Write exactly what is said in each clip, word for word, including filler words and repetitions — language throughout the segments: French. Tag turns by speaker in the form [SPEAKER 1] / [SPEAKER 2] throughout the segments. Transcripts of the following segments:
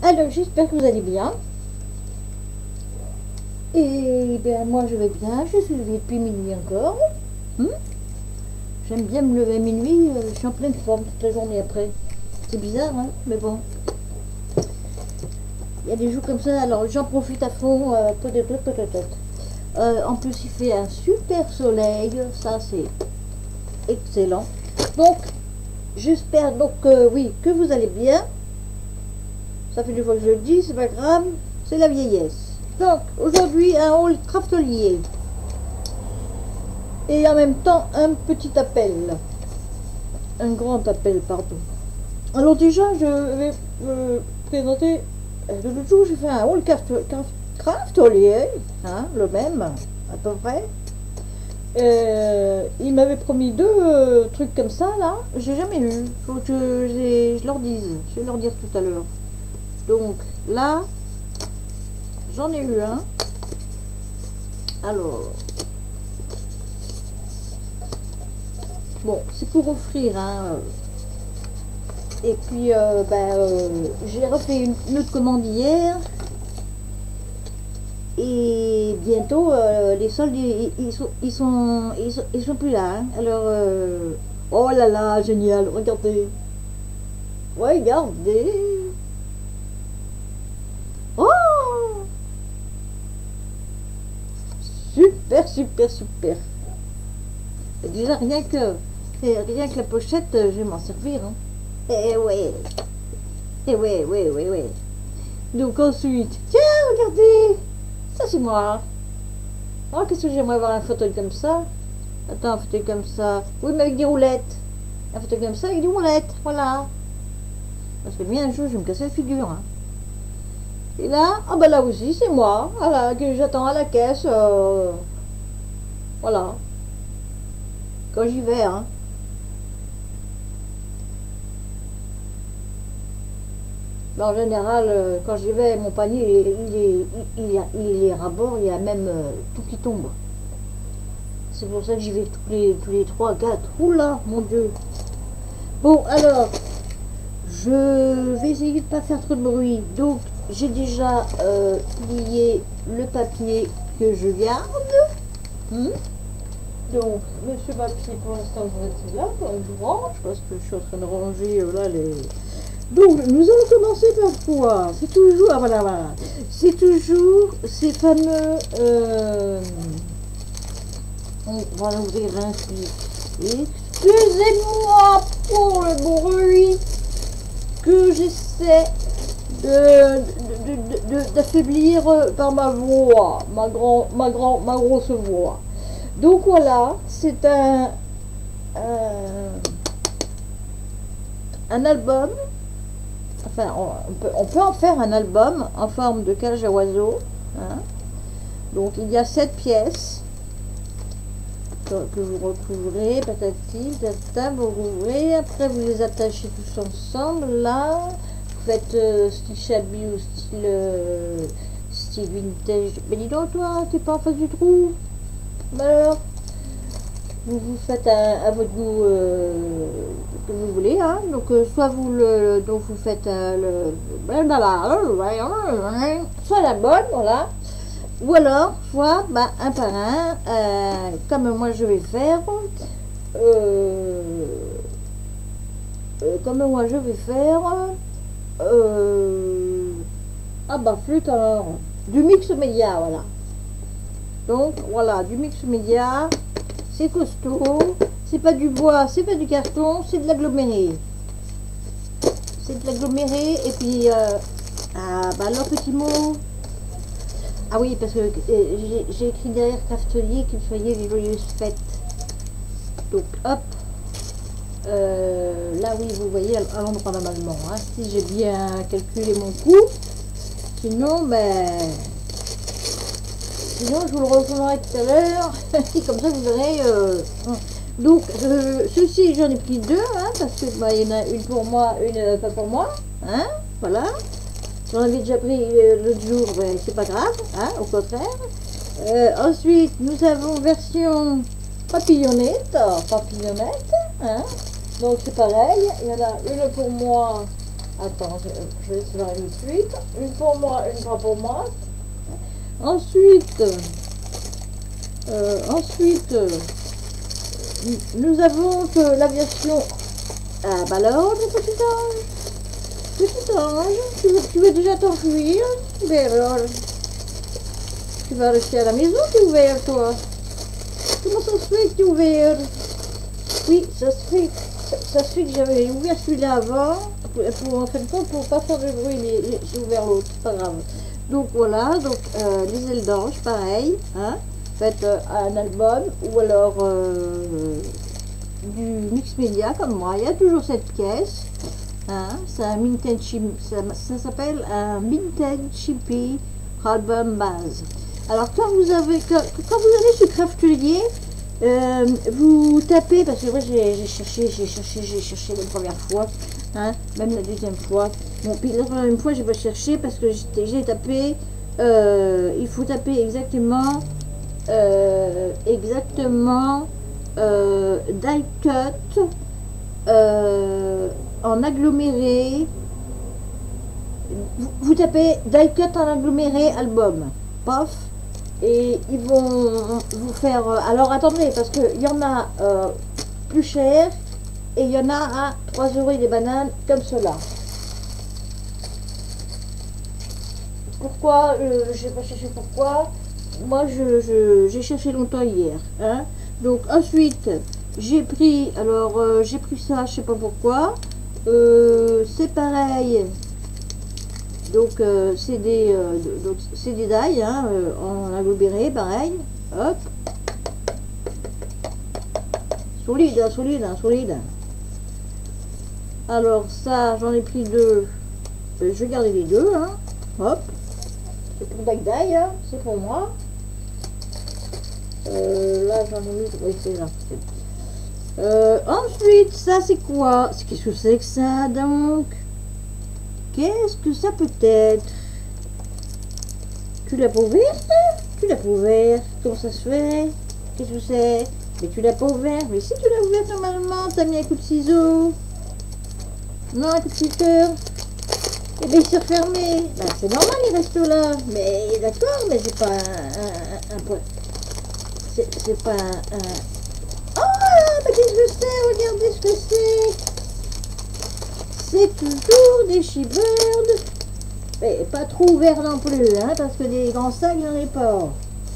[SPEAKER 1] Alors, j'espère que vous allez bien. Et bien, moi, je vais bien. Je suis levée depuis minuit encore. Hmm J'aime bien me lever à minuit. euh, je suis en pleine forme toute la journée après. C'est bizarre, hein, mais bon. Il y a des jours comme ça, alors j'en profite à fond. Euh, peut-être, peut-être. Euh, en plus, il fait un super soleil. Ça, c'est excellent. Donc, j'espère donc, euh, oui, que vous allez bien. Ça fait deux fois que je le dis, c'est pas grave. C'est la vieillesse. Donc, aujourd'hui, un haul craftelier. Et en même temps, un petit appel. Un grand appel, pardon. Alors déjà, je vais me présenter. L'autre jour, j'ai fait un haul craft, craft, craftelier, hein, le même, à peu près. Euh, il m'avait promis deux euh, trucs comme ça, là. J'ai jamais eu. Faut que je, je leur dise. Je vais leur dire tout à l'heure. Donc, là, j'en ai eu un. Alors... Bon, c'est pour offrir, hein. Et puis, euh, ben, euh, j'ai refait une, une autre commande hier. Et bientôt, euh, les soldes, ils, ils, sont, ils, sont, ils, sont, ils sont plus là. Hein. Alors, euh, oh là là, génial, regardez. Regardez. Oh, super, super, super. Et déjà, rien que... Et rien que la pochette, je vais m'en servir. Hein. Eh ouais. Eh ouais, ouais, ouais, ouais. Donc ensuite, tiens, regardez. Ça, c'est moi. Oh, qu'est-ce que j'aimerais avoir un fauteuil comme ça. Attends, un fauteuil comme ça. Oui, mais avec des roulettes. Un fauteuil comme ça avec des roulettes. Voilà. Parce que bien un jour, je vais me casser la figure. Hein. Et là, ah ben là aussi, c'est moi. Voilà, que j'attends à la caisse. Euh, voilà. Quand j'y vais, hein. Mais en général, euh, quand j'y vais, mon panier, il, il, est, il, il, il est rabord, il y a même euh, tout qui tombe. C'est pour ça que j'y vais tous les, tous les trois, quatre. Oula, mon Dieu. Bon, alors, je vais essayer de ne pas faire trop de bruit. Donc, j'ai déjà euh, plié le papier que je garde. Hmm Donc, monsieur papier, pour l'instant, vous êtes là, je range, parce que je suis en train de ranger, euh, là, les... Donc, nous allons commencer par quoi? C'est toujours, ah, voilà, voilà, c'est toujours ces fameux, euh, on va l'ouvrir ainsi. Excusez-moi pour le bruit que j'essaie de, de, de, d'affaiblir par ma voix, ma, grand, ma, grand, ma grosse voix. Donc voilà, c'est un, un, un album. Enfin, on peut, on peut en faire un album en forme de cage à oiseaux. Hein. Donc, il y a sept pièces que, que vous retrouverez, patati, patata, vous rouvrez. Après, vous les attachez tous ensemble. Là, vous faites euh, style shabby ou style, euh, style vintage. Mais dis donc, toi, t'es pas en face du trou. Alors, vous vous faites à, à votre goût euh, que vous voulez, hein. Donc euh, soit vous le, donc vous faites euh, le, soit la bonne, voilà, ou alors soit bah, un par un, euh, comme moi je vais faire, euh, euh, comme moi je vais faire, euh, ah bah flûte alors, du mix média, voilà. Donc voilà, du mix média. C'est costaud, c'est pas du bois, c'est pas du carton, c'est de l'aggloméré. C'est de l'aggloméré et puis, euh, ah, bah alors petit mot. Ah oui, parce que euh, j'ai écrit derrière craftelier qu'il fallait les joyeuses fêtes. Donc hop, euh, là oui, vous voyez à l'endroit normalement, hein, si j'ai bien calculé mon coût. Sinon, ben... Sinon, je vous le referai tout à l'heure. Comme ça, vous verrez. Euh, donc, euh, ceci, j'en ai pris deux, hein, parce que bah, il y en a une pour moi, une euh, pas pour moi. Hein, voilà. J'en avais déjà pris euh, l'autre jour, mais c'est pas grave, hein, au contraire. Euh, ensuite, nous avons version papillonnette. Papillonnette, hein. Donc, c'est pareil. Il y en a une pour moi Attends, je, je vais se faire une suite. Une pour moi, une pas pour moi. Ensuite, euh, ensuite, euh, nous avons que l'aviation. Ah bah alors, mon petit ange, petit ange, tu veux, tu veux déjà t'enfuir? Ben alors, tu vas rester à la maison, tu es ouvert, toi. Comment ça se fait que tu es ouvert? Oui, ça se fait, ça, ça se fait que j'avais ouvert celui-là avant, pour, pour, en fin de compte, pour pas faire de bruit, mais j'ai ouvert l'autre, c'est pas grave. Donc voilà, donc euh, les ailes d'ange, pareil, hein, faites euh, un album, ou alors euh, du mix média comme moi, il y a toujours cette pièce, hein, c'est un vintage, ça, ça s'appelle un vintage chippy album base. Alors quand vous avez, quand, quand vous allez sur Craftelier, euh, vous tapez, parce que moi j'ai cherché, j'ai cherché, j'ai cherché la première fois, hein, même la deuxième fois. Bon, puis la première fois j'ai pas cherché parce que j'ai tapé, euh, il faut taper exactement, euh, exactement euh, die cut euh, en aggloméré. Vous, vous tapez die cut en aggloméré album, paf, et ils vont vous faire. Alors attendez, parce qu'il y en a euh, plus cher et il y en a à trois euros des bananes comme cela. Pourquoi euh, je n'ai pas cherché pourquoi. Moi, je, je, j'ai cherché longtemps hier. Hein. Donc ensuite, j'ai pris, alors euh, j'ai pris ça, je sais pas pourquoi. Euh, c'est pareil. Donc euh, c'est des, euh, donc c'est des die hein, euh, en aggloméré, pareil. Hop. Solide, hein, solide, hein, solide. Alors ça, j'en ai pris deux. Euh, je vais garder les deux. Hein. Hop. C'est pour die die, hein, c'est pour moi. Euh, là, j'en ai mis. Oui, c'est là. Euh, ensuite, ça c'est quoi? Qu'est-ce que c'est que ça donc? Qu'est-ce que ça peut être? Tu l'as pas ouverte? Tu l'as pas ouverte? Comment ça se fait? Qu'est-ce que c'est? Mais tu l'as pas ouverte? Mais si tu l'as ouverte normalement, t'as mis un coup de ciseau. Non, un coup de scissor. Et bien il s'est refermé. Ben, c'est normal, il reste là. Mais d'accord, mais c'est pas un, un, un, un c'est pas un, un... Oh, mais qu'est-ce que c'est? Regardez ce que c'est. C'est toujours des She-Bird. Mais pas trop ouvert non plus, hein, parce que des grands sacs, j'en ai pas.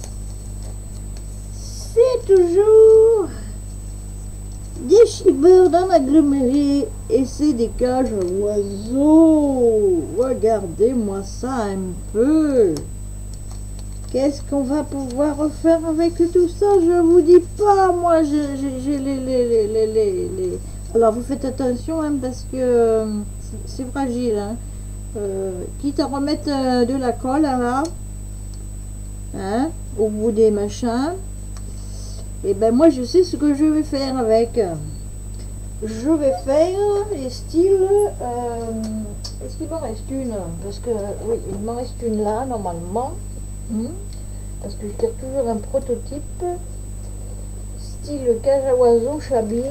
[SPEAKER 1] C'est toujours des She-Bird en aggloméré. Et c'est des cages à oiseaux. Regardez-moi ça un peu. Qu'est-ce qu'on va pouvoir refaire avec tout ça? Je vous dis pas, moi, j'ai les, les, les, les, les, les... Alors, vous faites attention, hein, parce que euh, c'est fragile, hein. Euh, quitte à remettre euh, de la colle, là, hein, au bout des machins. Et ben, moi, je sais ce que je vais faire avec. Je vais faire les styles... Euh, est-ce qu'il m'en reste une? Parce que, oui, il m'en reste une là, normalement. Parce que je garde toujours un prototype style cage à oiseaux Shabby.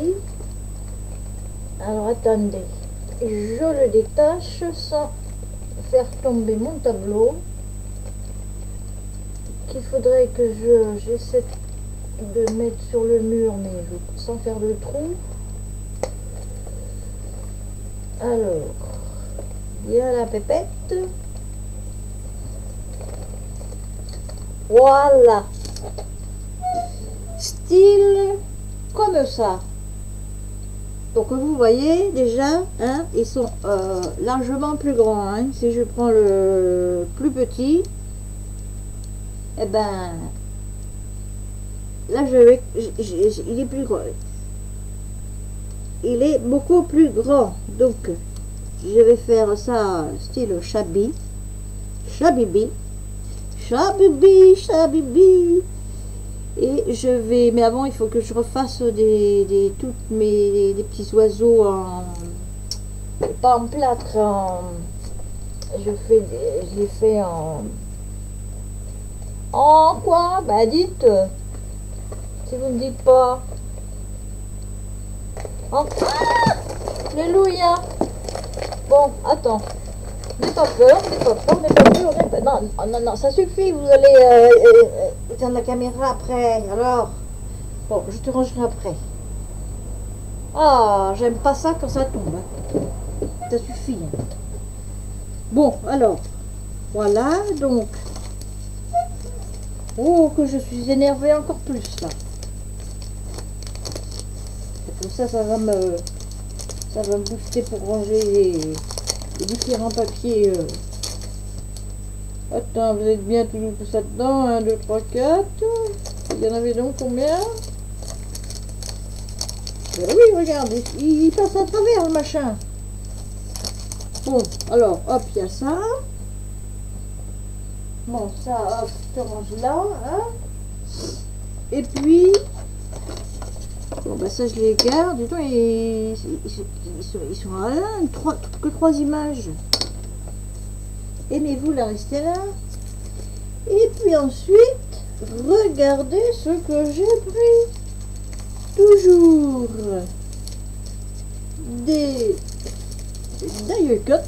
[SPEAKER 1] Alors attendez, je le détache sans faire tomber mon tableau, qu'il faudrait que je j'essaie de mettre sur le mur, mais je, sans faire de trou. Alors il y a la pépette. Voilà, style comme ça. Donc vous voyez déjà, hein, ils sont euh, largement plus grands. Hein. Si je prends le plus petit, et eh ben là je vais, je, je, il est plus grand. Il est beaucoup plus grand. Donc je vais faire ça style Shabby, Shabibi. Chabibi, chabibi. Et je vais, mais avant il faut que je refasse des, des toutes mes des petits oiseaux en, pas en plâtre, en, je fais des, je les fais en, en quoi? Bah dites, si vous ne dites pas. En, ah, alléluia. Bon, attends. N'aie pas peur, n'aie pas peur, n'aie pas peur, n'aie pas... Non, non, non, ça suffit, vous allez euh, euh, éteindre la caméra après, alors. Bon, je te rangerai après. Ah, j'aime pas ça quand ça tombe. Hein. Ça suffit. Hein. Bon, alors, voilà, donc. Oh, que je suis énervée encore plus, là. Et comme ça, ça va me... Ça va me booster pour ranger les, les différents papiers. Euh. Attends, vous êtes bien tout, tout ça dedans. un, deux, trois, quatre. Il y en avait donc combien? Ben oui, regarde, il, il passe à travers le machin. Bon, alors, hop, il y a ça. Bon, ça, hop, je te range là. Hein. Et puis... Bon, bah ça, je les garde. Dis donc, ils, ils, ils, sont, ils sont à un, trois, que trois images. Aimez-vous la rester là. Et puis ensuite, regardez ce que j'ai pris. Toujours des die cut.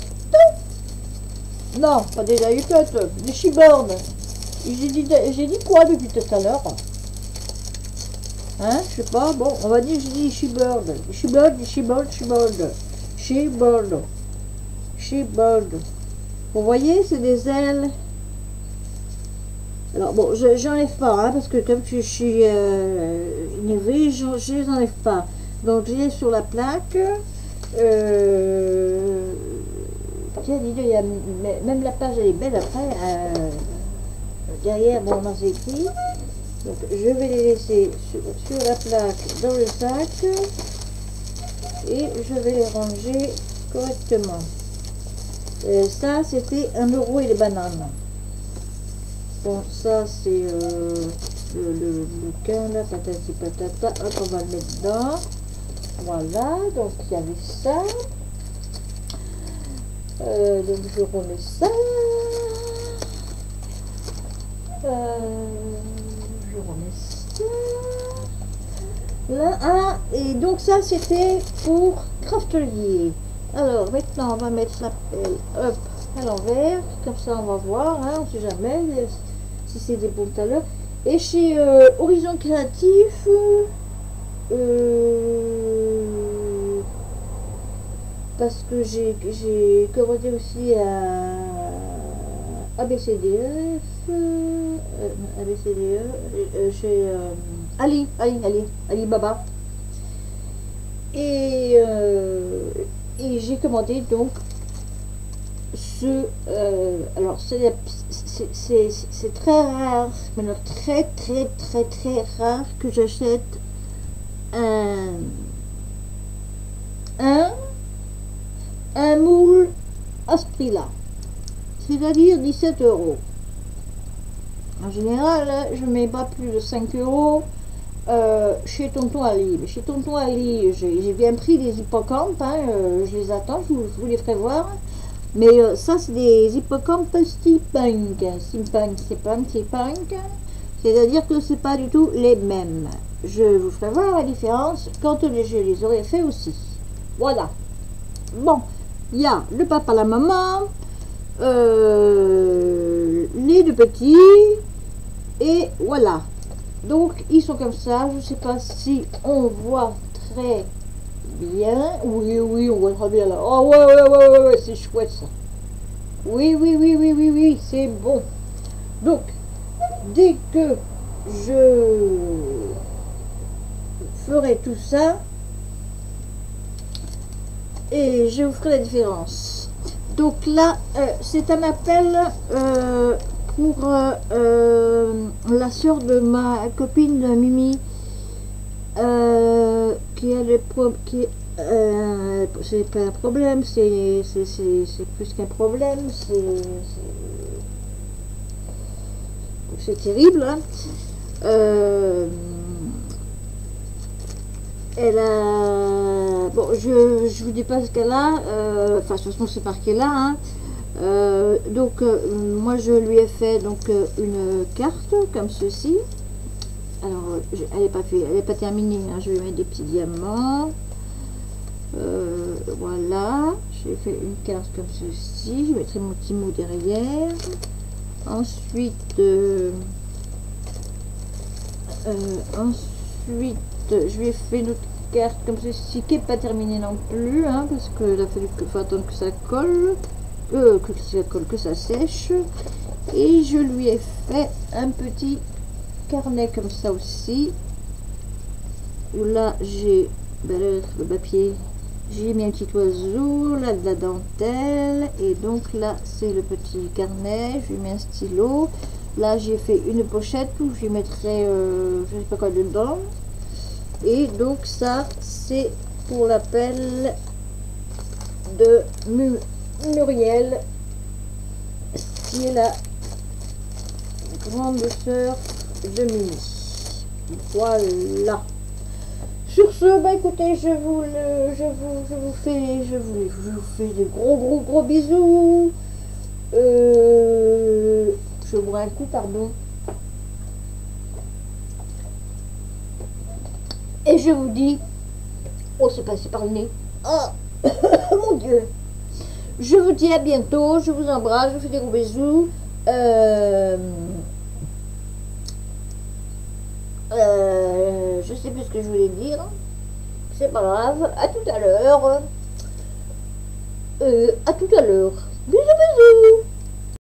[SPEAKER 1] Non, pas des die cut, des chipboards. J'ai dit, j'ai dit quoi depuis tout à l'heure? Hein, je sais pas, bon, on va dire, j'ai dit chipboard. Chipboard, chipboard, chipboard. Chipboard. Chipboard. Vous voyez, c'est des ailes. Alors bon, je j'enlève pas, hein, parce que comme je suis euh, énervée, je ne les enlève pas. Donc j'ai sur la plaque. Euh, tiens, dis donc, il y a, même la page elle est belle après. Euh, derrière, bon, on a écrit. Donc je vais les laisser sur, sur la plaque dans le sac. Et je vais les ranger correctement. Euh, ça, c'était un euro et les bananes. Bon, ça, c'est euh, le, le bouquin, là, patati patata. Hop, on va le mettre dedans. Voilà, donc il y avait ça. Euh, donc je remets ça. Euh, je remets ça. Là, ah, et donc ça, c'était pour Craftelier. Alors, maintenant, on va mettre la pelle, hop, à l'envers. Comme ça, on va voir, hein, on ne sait jamais si c'est des bons tout à l'heure. Et chez euh, Horizon Créatif, euh, parce que j'ai commandé aussi à A B C D F, euh, A B C D E, euh, chez euh, Ali, Ali, Ali, Alibaba. Et, euh, et j'ai commandé donc ce, euh, alors c'est très rare, mais très très très très rare que j'achète un, un, un moule à ce prix-là, c'est-à-dire dix-sept euros. En général, je ne mets pas plus de cinq euros euh, chez Tonton Ali. Mais chez Tonton Ali, j'ai bien pris des hippocampes, hein, euh, je les attends, je vous, je vous les ferai voir. Mais euh, ça, c'est des hippocampes steampunk. Steampunk, c'est punk, c'est punk. C'est-à-dire que c'est pas du tout les mêmes. Je vous ferai voir la différence quand je les aurai fait aussi. Voilà. Bon, il y a le papa, la maman, euh, les deux petits, et voilà. Donc, ils sont comme ça. Je ne sais pas si on voit très bien. Oui, oui, on voit très bien là. Oh, ouais, ouais, ouais, ouais, ouais, c'est chouette ça. Oui, oui, oui, oui, oui, oui, c'est bon. Donc, dès que je ferai tout ça, et je vous ferai la différence. Donc là, euh, c'est un appel euh, pour euh, euh, la soeur de ma copine Mimi, euh, qui a le pro qui euh, c'est pas un problème, c'est plus qu'un problème, c'est terrible, hein. euh, elle a bon, je je vous dis pas ce qu'elle a, euh, enfin de toute façon c'est marqué là, hein. Euh, donc euh, moi je lui ai fait donc euh, une carte comme ceci. Alors elle n'est pas fait, elle n'est pas terminée, hein. Je vais mettre des petits diamants. Euh, Voilà, j'ai fait une carte comme ceci. Je mettrai mon petit mot derrière. Ensuite, euh, euh, ensuite, je lui ai fait une autre carte comme ceci qui n'est pas terminée non plus, hein, parce qu'il a fallu que, faut attendre que ça colle, euh, que ça colle, que ça sèche. Et je lui ai fait un petit carnet comme ça aussi, où là j'ai ben là, le papier, j'ai mis un petit oiseau, là de la dentelle, et donc là c'est le petit carnet, je lui mets un stylo. Là j'ai fait une pochette où je lui mettrai euh, je sais pas quoi dedans. Et donc ça c'est pour l'appel de Muriel, qui est la grande sœur de Mimi. Voilà. Sur ce, bah écoutez, je vous le, je vous, je vous fais, je vous, je vous fais des gros gros gros bisous. Euh, je bois un coup, pardon. Et je vous dis, oh c'est passé par le nez. Oh mon Dieu. Je vous dis à bientôt. Je vous embrasse. Je vous fais des gros bisous. Euh, euh, je sais plus ce que je voulais dire. C'est pas grave. À tout à l'heure. Euh, à tout à l'heure. Bisous bisous.